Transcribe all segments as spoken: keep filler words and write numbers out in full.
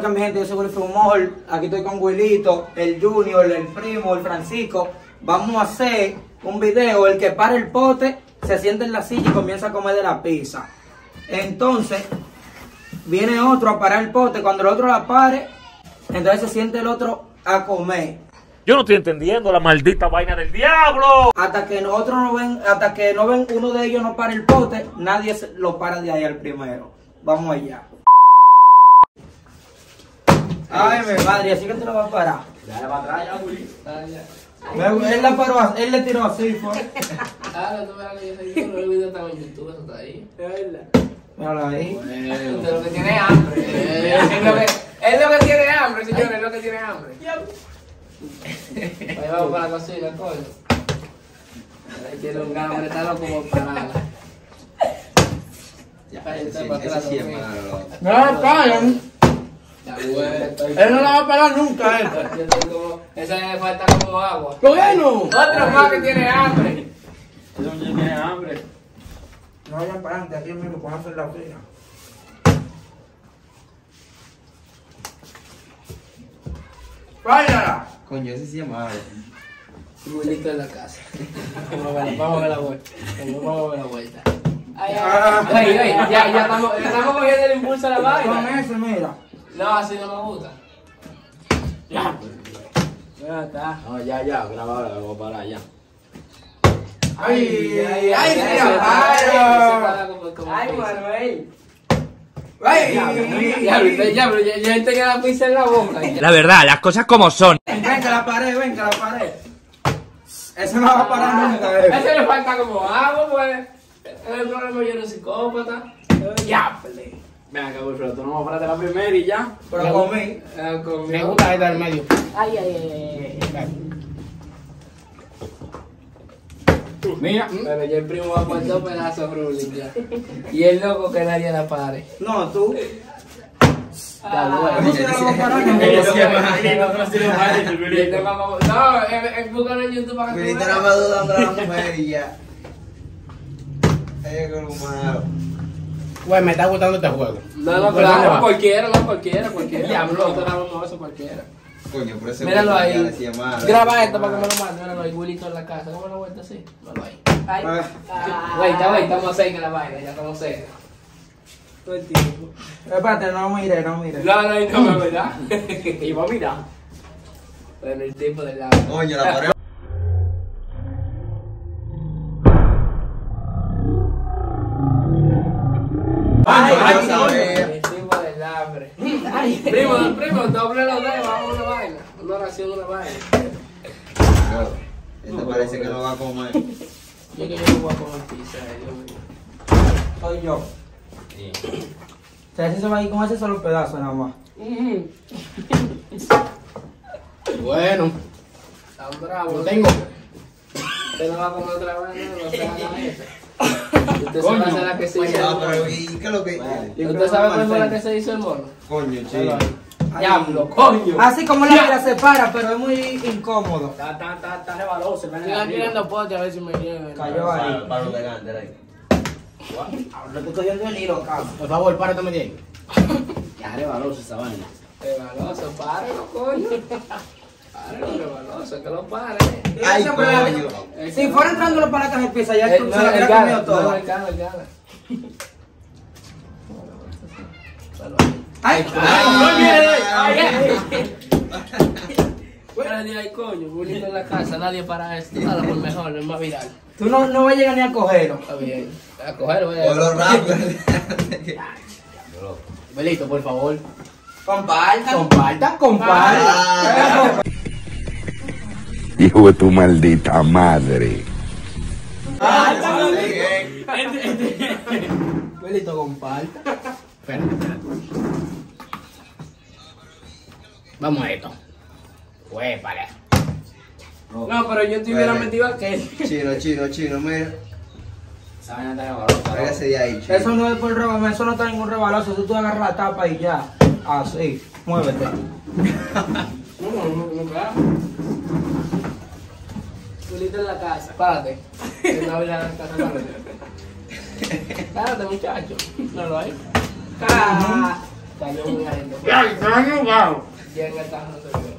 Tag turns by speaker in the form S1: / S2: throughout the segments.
S1: mi gente, yo soy Wilfred Humor. Aquí estoy con Wilito, el Junior, el primo, el Francisco. Vamos a hacer un video, el que para el pote se sienta en la silla y comienza a comer de la pizza. Entonces, viene otro a parar el pote, cuando el otro la pare, entonces se siente el otro a comer.
S2: Yo no estoy entendiendo la maldita vaina del diablo.
S1: Hasta que nosotros no ven, hasta que no ven uno de ellos no para el pote, nadie se, lo para de ahí al primero. Vamos allá. Ay, mi madre, así que te lo va a parar.
S3: Dale para atrás ya, Juli.
S1: Él la paró, él le tiró así, fue.
S4: Ahora tú verás que yo soy yo, el video estaba en YouTube, eso está ahí.
S3: Es verdad.
S1: Míralo ahí.
S4: Usted lo que tiene hambre. Es lo que, es lo que tiene hambre, señores, es lo que tiene hambre. Ahí vamos para la cocina, coño. Ahí tiene un hambre, está loco como parada.
S3: Ya, ese sí, ese sí es malo.
S1: No la paran.
S4: Ya, bueno.
S1: Él no la va a parar nunca, esta.
S4: Yo estoy como, esa le falta como agua.
S1: ¡Bueno!
S4: Otro más que tiene hambre.
S3: Ese muchacho tiene hambre.
S1: No vayan para adelante, aquí mismo, pónganse en la fila. ¡Váyala!
S3: Coño, ese sí es malo.
S4: Muy listo en la casa. Vamos a ver, vamos a ver la vuelta. Vamos a ver la vuelta. Ay,
S1: Ah.
S4: ay, ay, ay, ya, ya estamos, ya estamos cogiendo el impulso a la
S1: Con
S4: vaina.
S1: ese, mira.
S4: No, así no me gusta. Ya. Ya está.
S3: No, ya, ya, graba ahora, vamos a parar ya.
S1: ¡Ay, ay, ay,
S4: se
S1: ay!
S4: para como- como
S3: Ay,
S4: pizza.
S3: Manuel.
S1: ¡Ay!
S4: Ya, ya, ya, pero ya, ya tenía la pizza en la boca. ya.
S2: La verdad, las cosas como son.
S1: Ven que la pared, ven que la pared. Eso no va a parar nunca, eh.
S4: Ese le falta como agua, pues. Es el problema, yo no soy psicópata. Ya, ple.
S3: Ven acá, Wilfredo, tú no vas a parar de la primera y ya.
S1: Pero comí.
S4: Eh, con-
S5: Me gusta esta del medio.
S4: Ay, ay, ay, ay, ay.
S3: Mira.
S4: Pero ya el primo va por dos pedazos, Rulín, ya. Y el loco que nadie la pare.
S1: No, tú.
S4: Ya,
S1: Tú
S4: bueno.
S1: sí no la vas a parar, no.
S3: Ese sí es malo. No, sí es malo,
S4: Y el
S3: Wilfredo.
S4: loco como- No, es- es buscar en YouTube para que tú
S3: Wilito
S4: veas.
S3: no me dudando a la mujer y ya. Es algo malo.
S5: Güey, me está gustando este juego.
S4: No, no,
S5: ¿Por dónde
S4: pero
S5: va?
S4: cualquiera, no, cualquiera, cualquiera.
S5: Diablo.
S4: Nosotros grabamos eso cualquiera.
S3: Coño, por eso
S4: Míralo ahí.
S3: sí es malo.
S4: Graba esto para que me lo mande. Míralo ahí, Wilito en la casa. ¿Cómo la vuelta así? Míralo ahí. Ay.
S1: Ah.
S4: Güey, está bien, estamos cerca de la vaina, ya estamos cerca. Todo el tiempo.
S1: Espérate, no mire, no mire.
S4: No, no, no, no, ¿verdad?
S3: Y va a mirar.
S4: Bueno, el tiempo del lado.
S3: Coño, la pared.
S1: Ay,
S3: Ay,
S1: ay,
S3: ay,
S4: El tiempo del hambre. Primo, primo, doble los dedos, vamos a una vaina. Una oración, una vaina.
S3: Este parece que no va a comer.
S4: Yo que yo no voy a comer pizza, eh, Dios mío.
S1: soy yo.
S3: Sí.
S1: O sea, ese se va a ir con ese solo pedazo nada más.
S5: Bueno,
S4: Tan bravo.
S5: lo tengo.
S4: Usted no va a comer otra vez, no, no se haga eso. Usted se va a hacer la que se hizo el
S3: No, pero
S4: mono.
S3: ¿y qué es lo que?
S4: ¿Usted sabe cuál fue la que se hizo el mono?
S3: Coño, chico.
S4: Diablo, coño.
S1: Así como la mira se para, pero es muy incómodo.
S3: Está, está, está, está rebaloso.
S4: Estoy aquí viendo pote a ver si me llegan.
S1: Cayó ahí.
S3: Palo de grande, ahí.
S1: Ahora estoy cogiendo el hilo, cabrón.
S5: Por favor, párate de ahí.
S3: Ya rebaloso esa vaina.
S4: Rebaloso, párelo, coño. Párelo, rebaloso, que lo pare.
S3: Ay,
S1: Ese
S3: coño.
S1: Si fuera entrando los palatas de pizza, ya
S4: Eh,
S1: tú
S4: no,
S1: se lo
S4: el
S1: hubiera
S4: gana,
S1: comido
S4: no,
S1: todo.
S4: el gana, el gana.
S1: ¡Ay!
S4: Fuera de ahí, coño, bonito en la casa, nadie para esto. Nada por mejor, es más viral.
S1: Tú no, no vas a llegar ni a cogerlo.
S4: Está bien. A coger, voy
S3: Por lo rápido.
S5: Belito, por favor.
S1: Compartan.
S5: Comparta, comparta.
S3: Ah.
S6: Hijo de tu maldita madre.
S5: Belito, comparta. Espérate, espérate. Vamos a esto. Huépale.
S4: No, pero yo estuviera metido aquel.
S3: Chino, chino, chino, mira. Esa vaina está rebalosa. Hágase de ahí, chino.
S1: Eso no es por rebaloso, eso no está ningún rebaloso. Tú, tú agarras la tapa y ya. Así. Muévete.
S4: No, no, no, no, claro. Julito en la casa. Párate. Que no abrir la casa, párate. Párate, muchacho. No lo hay. Ah. Salió un agente.
S2: Ya, está jugado.
S4: Llega el tajo, no se ve.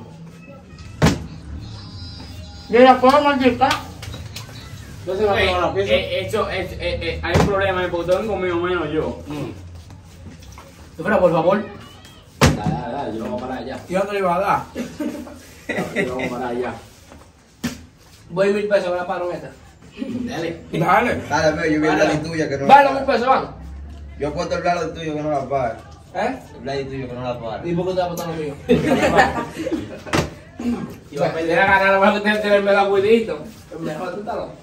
S2: Mira, ¿puedo maldita?
S4: No se va a
S5: Ey,
S4: probar la pizza.
S5: eh, eso, eh, eh, eh, hay un problema, porque ustedes han comido menos yo.
S4: Espera, por favor.
S5: Dale, dale, dale, yo voy para allá.
S1: Yo no le iba a dar.
S5: Yo voy para allá.
S4: Voy mil pesos, ¿verdad, para esta?
S5: Dale.
S1: Dale.
S3: Dale, pero yo vi el
S4: Vale.
S3: bladi tuya que no
S4: Vale,
S3: la
S4: mil
S3: paga.
S4: pesos, van.
S3: Yo he puesto el bladi tuyo que no la paga.
S1: ¿Eh?
S3: El bladi tuyo que no la paga.
S4: ¿Y por qué te vas a botar lo mío?
S5: Y va a perder a ganar, vas a tener que tenerme el agüidito.
S4: Mejor tú estás loco.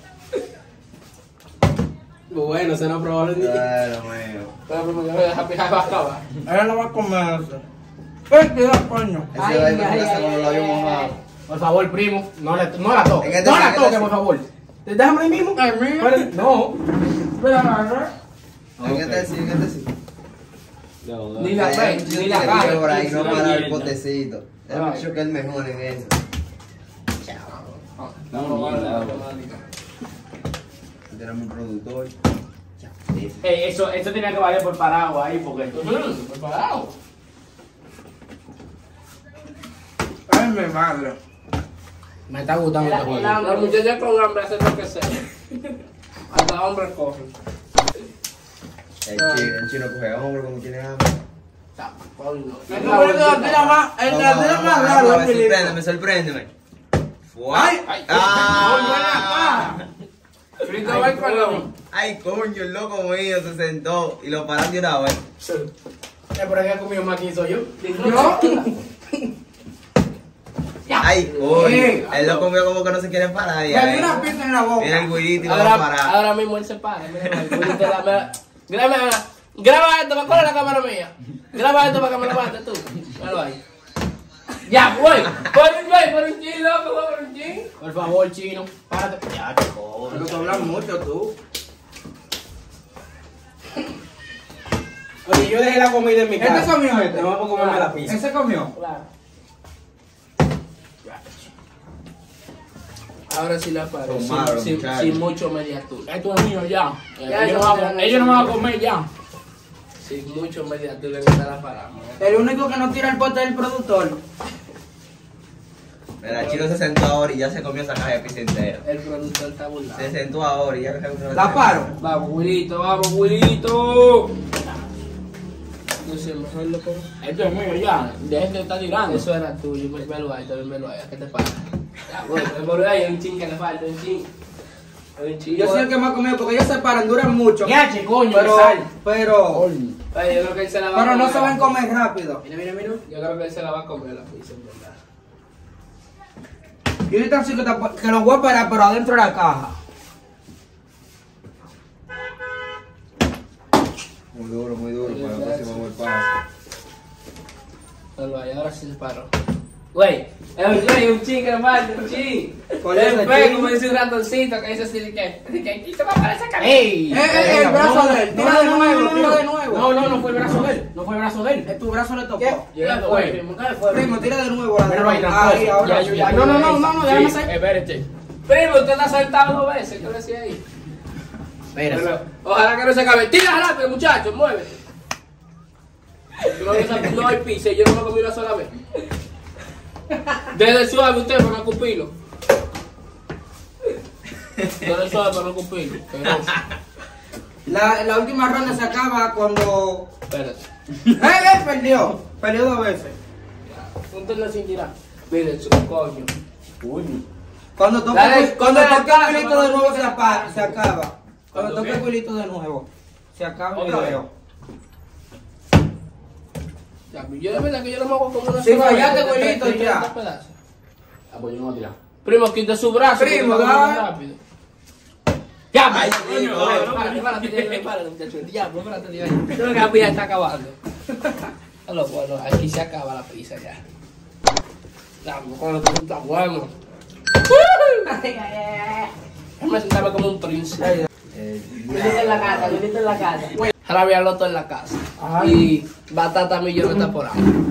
S4: Bueno, se no probó el niño.
S3: Claro, mío.
S4: Pero primero yo voy a dejar pijar para acabar.
S1: Ella no va a comer eso. ¡Eh, cuidado, coño!
S3: Ese
S4: Ay,
S3: va a ir
S4: ay,
S3: a casa
S4: ay,
S3: con los
S4: ay,
S3: labios
S4: ay,
S3: mojados.
S4: Por favor, primo, no, le, no la
S3: En
S4: toques.
S3: este
S4: No
S3: sí,
S4: la
S3: en
S4: toques,
S3: este
S4: por
S3: sí.
S4: favor. Déjame ahí mismo.
S1: Ay, mío.
S4: Vale, no.
S3: En este sí, en este sí.
S4: Ni la fe, ni la cara.
S3: Por ahí no
S5: la
S3: para el
S5: mierda.
S3: potecito. Él
S4: Ay.
S3: me dicho que es el mejor en eso.
S4: No, no, vale,
S5: mierda,
S4: vale,
S5: bro.
S4: vale.
S3: Este era mi productor.
S5: Ey, eso, eso tenía que valer por paraguas ahí, porque.
S4: Ujú, preparado.
S1: Ay, mi madre.
S4: Me está gustando este juego. Los muchachos con hambre hacen lo que sea. Hasta hombres cogen.
S3: El chino, el chino coge hombre cuando tiene hambre.
S1: El número de la tira más, el de la tira más raro es Filipe.
S3: Sorpréndeme, sorpréndeme.
S1: ¡Ay!
S3: ¡Ay! ¡Ah!
S4: Frito
S3: Ay,
S4: va con
S3: coño. Ay, coño, el loco mío se sentó y lo pararon de una vez.
S4: Eh, por aquí ha comido más que soy yo.
S1: ¿Yo?
S3: Ay, coño. El loco mío como que no se quiere parar.
S1: Me
S3: Ya,
S1: di una pizza en la boca.
S3: mira el güirito y lo va a
S4: Ahora,
S3: parar.
S4: ahora mismo él se para. Mira, el güirito de la- mira. Graba, graba esto, ¿cuál es la cámara mía? Graba esto para que me lo mandes tú. Míralo ahí. Ya, güey. Por un güey, por un chino, por un chino. Por favor, chino. Párate. Ya, chico.
S1: Pero tú hablas mucho, tú.
S4: Oye, yo dejé la comida en mi
S1: ¿Este comió este?
S4: No vamos a comerme la pizza.
S1: ¿Ese comió?
S4: Claro. Ahora sí la paro,
S3: Son
S4: sin,
S3: malos,
S4: sin,
S3: muchachos.
S4: sin mucho mediatur. Esto es mío ya.
S5: Ya,
S4: ellos,
S5: ya,
S4: no van,
S5: ya,
S4: a-
S5: ya,
S4: ellos no
S5: ya.
S4: van a comer ya. Sin mucho mediatur en esta la paramos.
S1: El único que no tira el pote es el productor.
S3: Mira, el chino se sentó ahora y ya se comió esa caja de pizza entera.
S4: El productor está burlado.
S3: Se sentó ahora y ya se comió
S1: ¿La paro?
S4: Vamos, Wilito, vamos, Wilito. No sé, mejor lo pongo.
S5: Esto es mío ya. Dejen de estar tirando.
S4: Eso era tuyo, ve- velo ahí, también velo ahí. ¿Qué te pasa? Ya, bueno, velo ahí, hay un chin que le falta, un chin. Hay un chin.
S1: Yo soy el que más ha comido porque ellos se paran, duran mucho.
S4: Ya, che, coño,
S1: Pero,
S4: que sal.
S1: pero,
S4: Oye, yo creo que él se la va a
S1: pero
S4: comer.
S1: no saben comer rápido.
S4: Mira, mira, mira. Yo creo que él se la va a comer la pizza, en verdad.
S1: Yo ahorita sí que, te- que lo voy a parar, pero adentro de la caja.
S3: Muy duro, muy duro. Para la próxima voy paso.
S4: Velo ahí, ahora sí se paró. Güey, es un güey, un chin que le falta, un chin.
S1: ¿Cuál es
S4: Es
S1: el
S4: feo,
S1: chin?
S4: como dice un ratoncito que dice así de que, de que aquí se va para esa cara.
S5: ¡Ey!
S1: Eh, eh, el brazo de él, tira de nuevo, tira de nuevo.
S4: No, no, no fue el brazo de él, no fue el brazo de él.
S1: Eh, Tu brazo le tocó.
S4: Ya fue, primo, ¿qué fue?
S1: Primo, tira de nuevo. la de
S4: Míralo ahí,
S1: nuevo.
S4: tramposo.
S1: Ahí, ahora
S4: Ya,
S1: sí.
S4: yo ya-
S1: No, no, no, no, no, déjame
S5: Sí,
S1: hacer.
S5: espérate.
S4: Primo, usted está saltado dos veces, ¿qué decía ahí? Pero, ojalá que no se acabe. Tira rápido, muchachos, muévete. No, hay- no hay pizza, yo no me comí una sola vez. Desde suave usted para no cupirlo. Desde suave para no cupirlo. Asqueroso.
S1: La, la última ronda se acaba cuando.
S4: Espérate.
S1: ¡Eh, eh! Perdió. Perdió dos veces.
S4: Póntela sin tirar. Miren, su coño.
S1: Cuando toque,
S4: Dale,
S1: el- cuando
S4: dale,
S1: toque
S4: dale,
S1: el culito de
S4: dale,
S1: nuevo se,
S4: dale.
S1: apa- se acaba. Cuando
S4: ¿Cuándo
S1: toque
S4: qué?
S1: el culito de nuevo se acaba el
S4: Otra vez.
S1: video.
S4: Ya, yo de verdad que yo no me hago como una
S1: Sí,
S4: sola
S1: fallaste,
S4: vez, de
S1: abuelito,
S4: tres-
S1: ya.
S4: tres pedazos.
S5: Ah, pues yo no voy a tirar.
S4: Primo, quita su brazo.
S1: Primo,
S4: porque está
S1: dale.
S4: muy rápido. Ya,
S3: Ay,
S4: coño,
S3: primo.
S4: espérate, espérate, espérate, espérate, muchacho. Diablo, espérate, Dios. Creo que la pizza está acabando. Bueno, bueno, aquí se acaba la pizza ya. Diablo, cuando tú estás bueno. Déjame sentarme como un príncipe.
S3: Eh,
S4: Viniste en la casa, viniste en la casa. Rabia Loto en la casa. Y Batata Millón está por ahí.